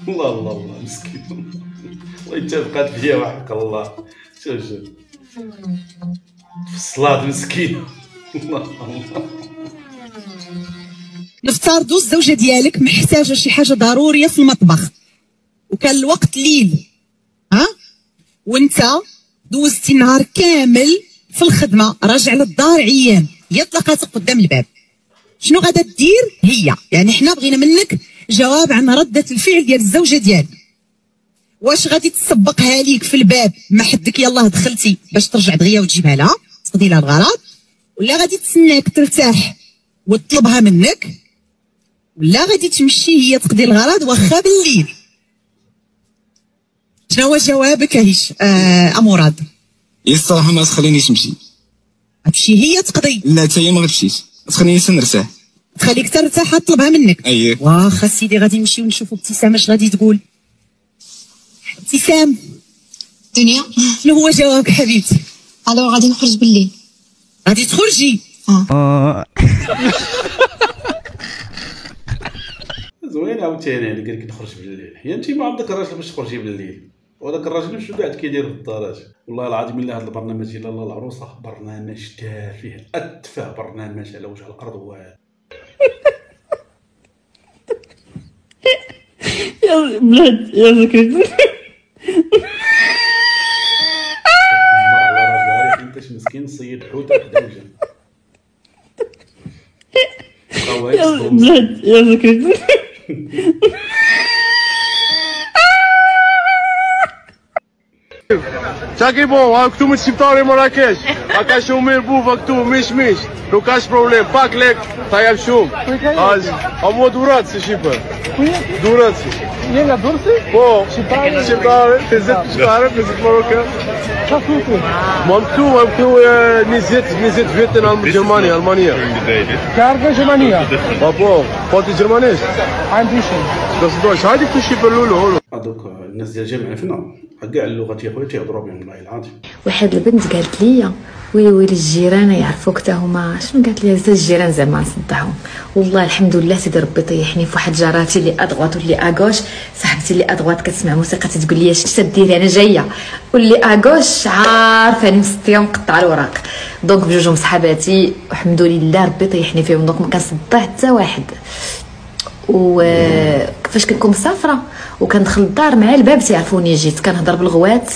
الله الله الله مسكين. الله يتفقد فيا وحق الله. شوف في الصلاة مسكين. الله الله. نفترضوا الزوجه ديالك محتاجه شي حاجه ضروريه في المطبخ وكان الوقت ليل، وانت دوزتي النهار كامل في الخدمه، راجع للدار عيان، هي طلقاتك قدام الباب، شنو غادا دير هي؟ يعني حنا بغينا منك جواب عن رده الفعل ديال الزوجه ديالك. واش غادي تسبقها ليك في الباب ما حدك يلاه دخلتي باش ترجع دغيا وتجيبها لها تقضي لها الغرض، ولا غادي تسناك ترتاح وتطلبها منك، ولا غادي تمشي هي تقضي الغرض واخا بالليل؟ شنو هو جوابك مراد؟ هي الصراحه ما تخلينيش نمشي. تمشي هي تقضي؟ لا حتى هي ما غتمشيش، تخليني نرتاح. تخليك ترتاح تطلبها منك؟ اييه. واخا سيدي غادي نمشيو نشوفوا ابتسام اش غادي تقول. ابتسام دنيا شنو هو جوابك حبيبتي؟ الو غادي نخرج بالليل. غادي تخرجي؟ زوين عاوتاني قال لك نخرج بالليل. هي انت ما عندك راجل باش تخرجي بالليل، وهذاك الراجل شنو قاعد كيدير في الدار؟ والله العظيم الا هذا البرنامج ديال لاله العروسه برنامج تافه، اتفه برنامج على وجه الارض هو هذا. يا بلاد يا فكرت على راجل انت مسكين صيد حوته وحده وجا. يا بلاد يا فكرت Taki bom, këtu me shqiptari Marrakesh. A ka shumë mirë bufa këtu, mish. Nuk ka problem, pak lek, ta jam shumë. A mua durat si shqipe. Durat si. Je nga Durrësi? Po, shqiptari, 50 shqiptare, 50 Marokkan. Qa këtu? Mam këtu 20 vjetë në Gjermani, Almania. Ka ardhë në Gjermania? Po ti Gjermanisht? Hajmë dishim. Hajdi këtu shqipe lulu. هذوك الناس ديال جامعتنا كاع اللغات يا خويا تيهضروا بهم والله العظيم. واحد البنت قالت لي ويلي الجيران يعرفوك حتى هما، شنو قالت لي؟ الجيران زعما نصدعهم. والله الحمد لله سيدي ربي طيحني في واحد جاراتي اللي ادغوات واللي اغوش، صاحبتي اللي ادغوات كتسمع موسيقى تتقول لي اش تديري انا جايه، واللي اغوش عارفاني مسطيه مقطعه الوراق. دونك بجوجهم صحاباتي والحمد لله ربي طيحني فيهم، دونك ما كنصدع حتى واحد. وكيفاش كنكون مسافره وكندخل الدار مع الباب تيعرفوني، جيت كنهضر بالغوات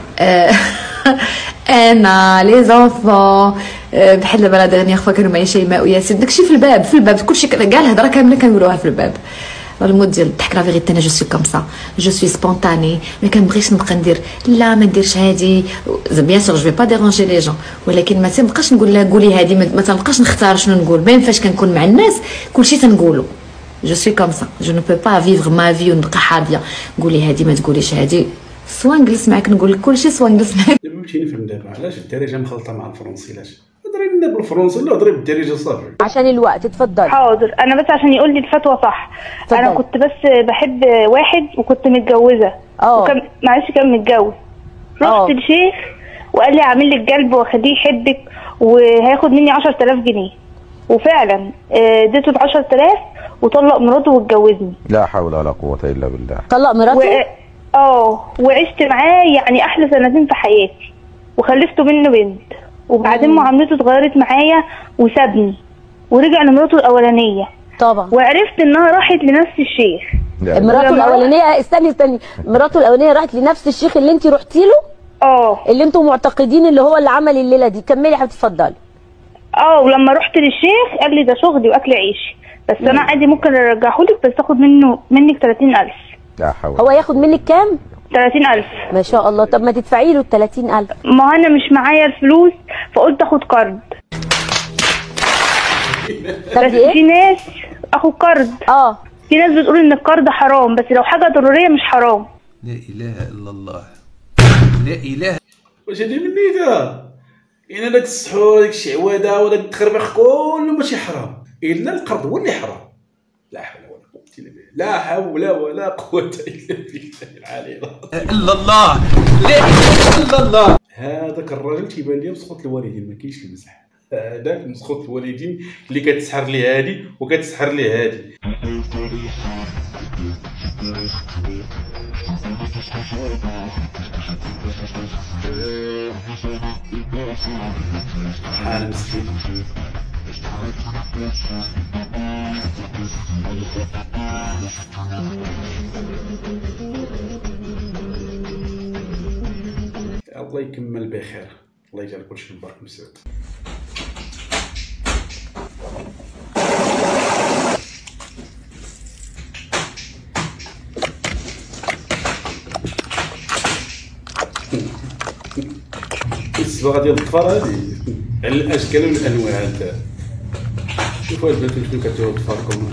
انا لي زونفون بحال دابا دغني اخوا كانوا معايا شيماء وياسين، داكشي في الباب كلشي كاع الهضره كامله كنقولوها في الباب. المود ديال الضحك لا فيغيتي انا جو سوي كوم سا، جو سوي سبونتاني، ما كنبغيش نبقى ندير لا ما نديرش هادي، بيان سور جو في با ديرونجي لي جون، ولكن ما تنبقاش نقول لها قولي هادي، ما تنبقاش نختار شنو نقول، ميم فاش كنكون مع الناس كلشي تنقولو. Je suis comme ça, je ne peux pas vivre ma vie ونبقى حاضيه قولي هادي ما تقوليش هادي، سوا نجلس معاك نقول لك كلشي سوا نجلس معاك. دابا بغيتي نفهم دابا علاش الدارجه مخلطه مع الفرنسي؟ علاش هضري لنا بالفرنسي ولا هضري بالدارجه صافي؟ عشان الوقت. تفضل. حاضر، انا بس عشان يقول لي الفتوى صح. فضل. انا كنت بس بحب واحد وكنت متجوزه وكان معلش كان متجوز، رحت للشيخ وقال لي اعمل لك قلب واخليه يحبك وهياخد مني 10000 جنيه، وفعلا اديته ال 10000 وطلق مراته واتجوزني. لا حول ولا قوة إلا بالله. طلق مراته؟ وعشت معاه يعني احلى سنتين في حياتي، وخلفته منه بنت، وبعدين معاملته اتغيرت معايا وسابني ورجع لمراته الاولانيه. طبعا. وعرفت انها راحت لنفس الشيخ. مراته الاولانيه استني مراته الاولانيه راحت لنفس الشيخ اللي انت رحتي له؟ اللي انتم معتقدين اللي هو اللي عمل الليله دي. كملي يا حبيبتي اتفضلي. ولما رحت للشيخ قال لي ده شغلي واكل عيشي، بس انا عادي ممكن ارجعه لك، بس تاخد منك 30000. لا حول. هو ياخد منك كام؟ 30000. ما شاء الله. طب ما تدفعي له ال 30000. ما انا مش معايا الفلوس فقلت اخد قرض. طب ايه؟ في ناس اخد قرض. في ناس بتقول ان القرض حرام، بس لو حاجه ضروريه مش حرام. لا اله الا الله، لا اله. واش هادي من نيته؟ يعني داك السحور داك الشعوذه وداك التخربيق كله ماشي حرام، الا القرض هو اللي حرام. لا حول ولا قوه الا بالله، لا حول ولا قوه الا بالله العلي الا الله، لا اله الا الله. هذاك الراجل تيبان لي مسخوط الوالدين، ما كاينش المزح، هذاك مسخوط الوالدين اللي كتسحر ليه هادي وكتسحر ليه هادي. حال مسكين. الله يكمل بخير، الله يجعل كلشي مبارك مسعود. الصباغه ديال الظفر هادي على الاشكال والانواع. انت شوفوا البنات شنو كديروا بظفركم.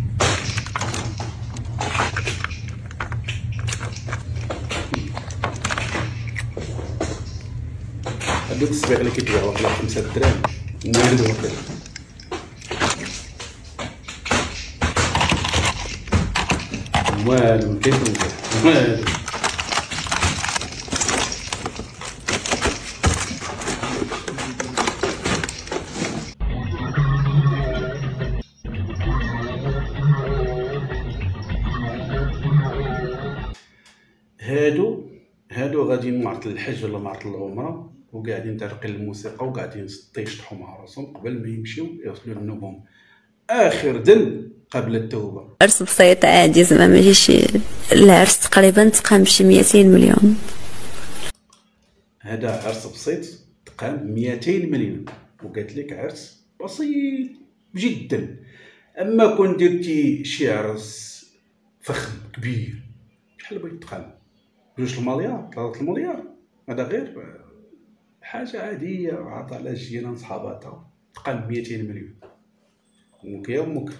هادوك الصباغ اللي كيتباعوا على 5 دراهم نادو هكا. والو كيف والو. هادو غاديين معرض الحج ولا معرض العمره وقاعدين تعرقين الموسيقى وقاعدين يشطحوا مع راسهم قبل ما يمشيو يوصلوا لنوبهم اخر دن قبل التوبه. عرس بسيط عادي زعما ماشي العرس تقريبا تقام بشي 200 مليون. هذا عرس بسيط تقام 200 مليون وقالت لك عرس بسيط جدا. اما كون درتي شي عرس فخم كبير شحال بغيت تقام؟ 2 المليار 3 المليار. هذا غير حاجه عاديه عطا على جيران صحاباتها تقام 200 مليون. امك يا امك.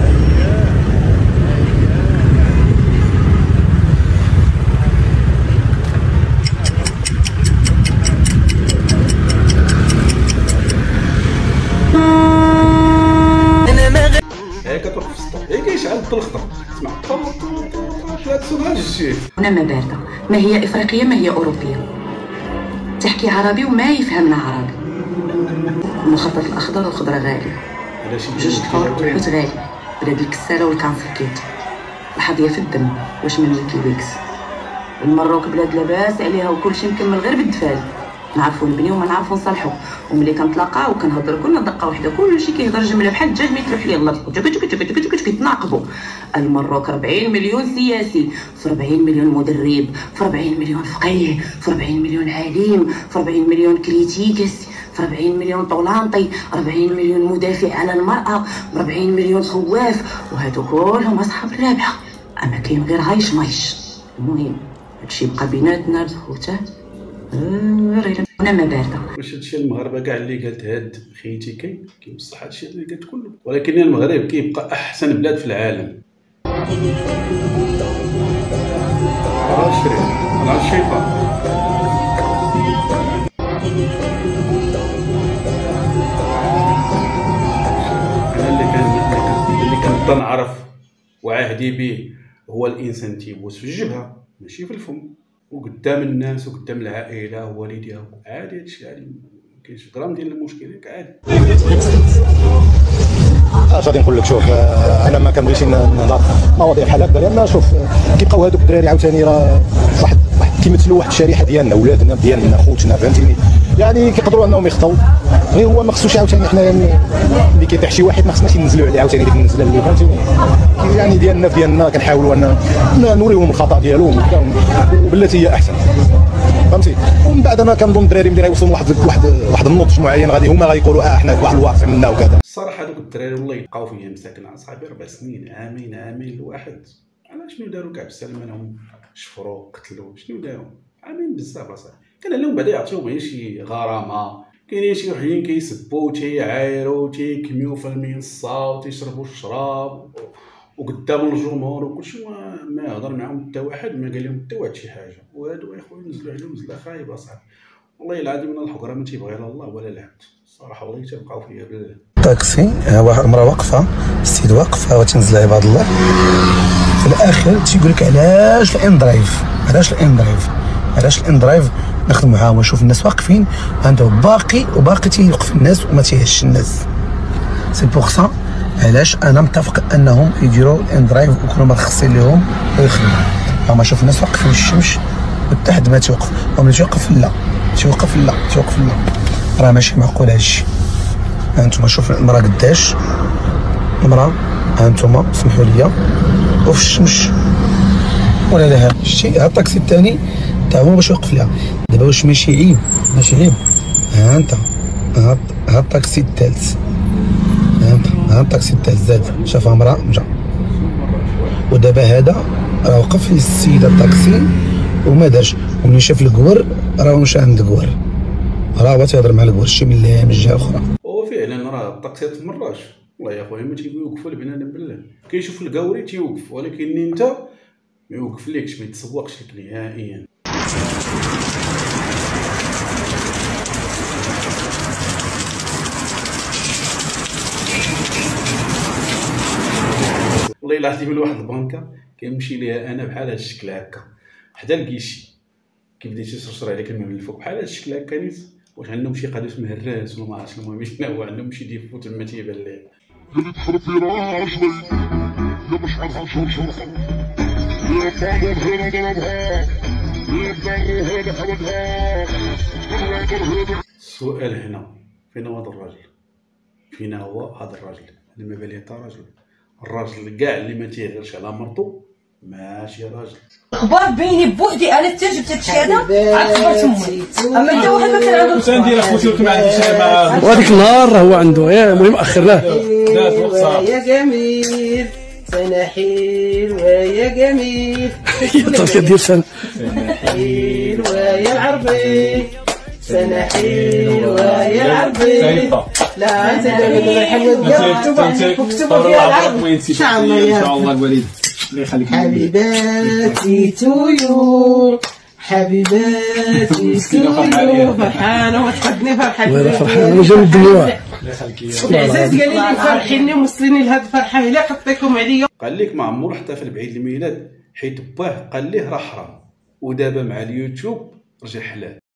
هيك كتوقف في السطح هيك يشعل الخطر تسمع ثلاث سوغاج الشيء. هنا ما باردة، ما هي إفريقية ما هي أوروبية، تحكي عربي وما يفهمنا عربي. المخطط الأخضر والخضرة غالية، جوج طور والحوت غالي، بلاد الكسالة والكانسكيت، الحظية في الدم واش من ويكيليكس. المروك بلاد لاباس عليها وكلشي مكمل غير بالدفال، نعرفو نبنيو وما نعرفو نصلحو. وملي كنتلاقاو وكنهضرو كلنا دقه وحده كلشي كيهضر جمله بحال الدجاج ما يتلوح ليه الله كيتناقضوا. المروك 40 مليون سياسي، في 40 مليون مدرب، في 40 مليون فقيه، في 40 مليون عالم، في 40 مليون كريتيكس، في 40 مليون طولانطي، 40 مليون مدافع على المرأة، 40 مليون خواف، وهادو كلهم أصحاب الرابحة. أما كاين غير هايش مايش. المهم هادشي بقى بيناتنا خوتاه. انا ما بارده. واش هادشي المغاربه كاع اللي قالت هاد خيتي كاين بصح هادشي اللي قالت كله، ولكن المغرب كيبقى احسن بلاد في العالم. على الشيطان. انا اللي كنت نعرف وعهدي به هو الانسان تيبوس في الجبهه ماشي في الفم، وقدام الناس وقدام العائله ووالديها عادي. هادشي عادي مكاينش غرام ديال المشكل عادي. غادي نقول لك شوف انا ما كنبغيش نهضر مواضيع بحال هكا لان شوف كيبقاو هذوك الدراري عاوتاني راه واحد كيمثلوا واحد الشريحه ديالنا ولادنا ديالنا خوتنا فهمتيني. يعني كيقدروا انهم يخطاو غير هو ما خصوش عاوتاني حنا اللي كيطيح شي واحد ما خصناش ننزلوا عليه عاوتاني ديك النزله اللي فهمتيني يعني ديالنا كنحاولوا ان نوريهم الخطا ديالهم وبالتي هي احسن فهمتي. ومن بعد انا كنظن الدراري ملي غيوصلوا واحد النضج معين هما غيقولوا حنا واحد الواقع منا وكذا. الصراحه هذوك الدراري والله يبقاو فيا مساكن اصاحبي 4 سنين عامين الواحد على شنو داروا كاع بالسلامه لهم شفروا قتلوا شنو داروا عامين بزاف اصاحبي. كان لهم بعدا يعطيوهم غير شي غرامه. كاينين شي وحدين كيسبوا تيعايروا تيكميو في المنصه وتيشربوا الشراب وقدام الجمهور وكلشي ما هضر معاهم حتى واحد ما قال لهم حتى واحد شي حاجه. وهادو اخويا نزلوا عليهم نزله خايبه صاحبي والله العظيم. من الحقره ما تيبغي لا الله ولا العبد الصراحه والله تيبقاو فيا بالله. طاكسي واحد المراه واقفه السيد واقف هو تنزل عباد الله في الاخر تيقول لك علاش الاندرايف علاش الاندرايف نخدم معاهم ونشوف الناس واقفين عنده باقي تيوقف الناس وما تيهش الناس. سي بوغ سا علاش انا متفق انهم يديروا الاندرايف ويكونوا مرخصين لهم ويخدموا. هما شوف الناس واقفين في الشمس وحتى ما توقف، وملي توقف لا توقف لا توقف لا، راه ماشي معقول هادشي. هانتوما شوف المراه قداش، المراه هانتوما سمحوا لي وفي الشمس ولا لا. شتي هاد الطاكسي الثاني تا هو باش يوقف لها. دابا واش ماشي عيب؟ ماشي عيب. ها انت هاد الطاكسي الثالث، ها الطاكسي الثالث زاد شافها امراه مشى، ودابا هذا راه وقف للسيده الطاكسي وما دارش، وملي شاف الكور راه مشى عند الكور، راه هو تيهضر مع الكور شي من جهه اخرى. وفعلا راه الطاكسيات تمراش والله يا خويا، ما تيوقفوا البنان بالله، كيشوف الكاوري تيوقف، ولكن انت ما يوقفلكش، ما يتسوقش لك نهائيا. والله الا عرفتي من واحد البنكه كنمشي ليها انا بحال هاد الشكل هكا حدا الكيشي، كي بديتي تشرشر عليك الماء من الفوق بحال هاد الشكل هكا نيت. واش عندهم شي قادوس مهراس ولا ما عرفتش، المهم شنو هو عندهم شي ديفو تما تيبان ليه. اللي تحرق في راجلي يا باش عرفها شرشرها يا طالب هنا ضربها يا بدار هذا حرقها. السؤال هنا فين هو هذا الراجل؟ فين هو هذا الراجل؟ انا ما بالي حتى راجل. الراجل كاع اللي ما تيغيرش على مرتو ماشي راجل. اخبار بيني بوحدي انا حتى جبت هادشي هذا عاد خبرت امي، اما انت واحد ما كان عنده واش ندير اخوتي وكما عندي وهذيك النهار راه هو عنده المهم اخرناه. يا جميل سنة حلوة يا جميل يا دير سنة حلوة يا العربي سنة حلوة يا العربي. لا انت مكتوبة فيها العربي ان شاء الله يا الوالد الله يخليك. حبيباتي تو يو حبيباتي تو يو فرحانة وتحبني فرحة فرحانة وجا من الدنيا. الله يخليك. العزاز قال لي فرحيني وموصليني لهاد الفرحة إلا حطيكم عليا. قال لك ما عمرو احتفل بعيد الميلاد حيت باه قال ليه راه حرام، ودابا مع اليوتيوب رجع حلال.